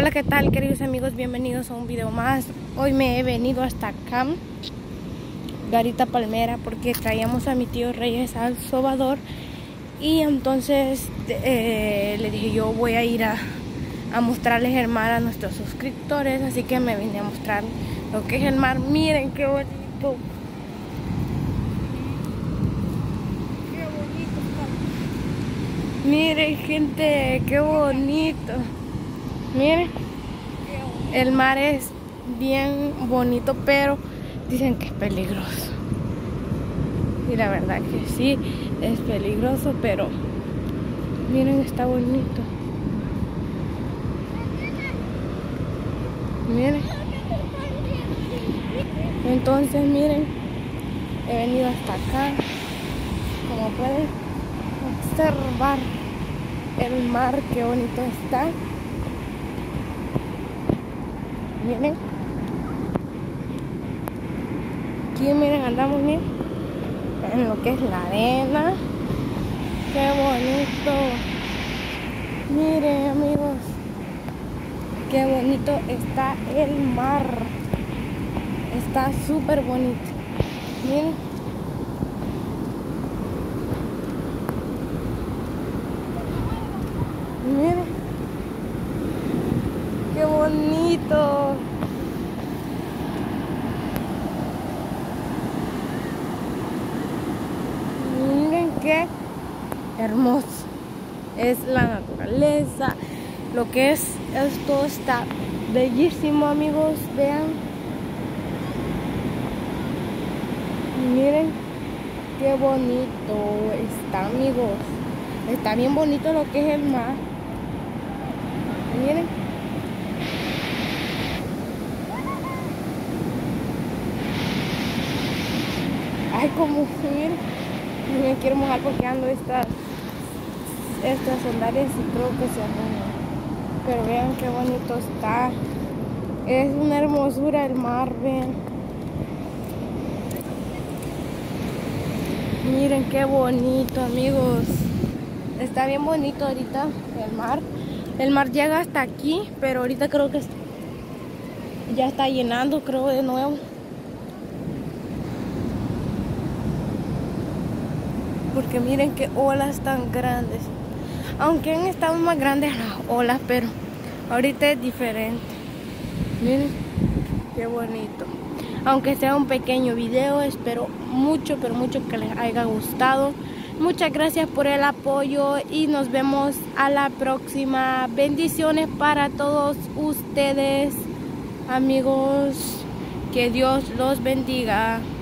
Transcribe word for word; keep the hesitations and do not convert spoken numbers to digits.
Hola, ¿qué tal, queridos amigos? Bienvenidos a un video más. Hoy me he venido hasta acá, Garita Palmera, porque traíamos a mi tío Reyes al Salvador. Y entonces eh, le dije, yo voy a ir a, a mostrarles el mar a nuestros suscriptores. Así que me vine a mostrar lo que es el mar. Miren qué bonito. Qué bonito está. Miren, gente, qué bonito. Miren, el mar es bien bonito, pero dicen que es peligroso. Y la verdad que sí, es peligroso, pero miren, está bonito. Miren. Entonces, miren, he venido hasta acá. Como pueden observar el mar, qué bonito está. Miren, aquí miren, andamos, miren, en lo que es la arena. Qué bonito. Miren, amigos, qué bonito está el mar. Está súper bonito. Miren. Miren. ¡Qué bonito! Miren qué hermoso. Es la naturaleza. Lo que es esto está bellísimo, amigos. Vean. Miren qué bonito está, amigos. Está bien bonito lo que es el mar. Miren. Ay, como miren, me quiero mojar porque ando estas estas sandalias y creo que se arruinan. Pero vean qué bonito está. Es una hermosura el mar, vean. Miren qué bonito, amigos. Está bien bonito ahorita el mar. El mar llega hasta aquí, pero ahorita creo que ya está llenando, creo, de nuevo. Porque miren qué olas tan grandes. Aunque han estado más grandes las olas, pero ahorita es diferente. Miren qué bonito. Aunque sea un pequeño video, espero mucho, pero mucho que les haya gustado. Muchas gracias por el apoyo y nos vemos a la próxima. Bendiciones para todos ustedes, amigos. Que Dios los bendiga.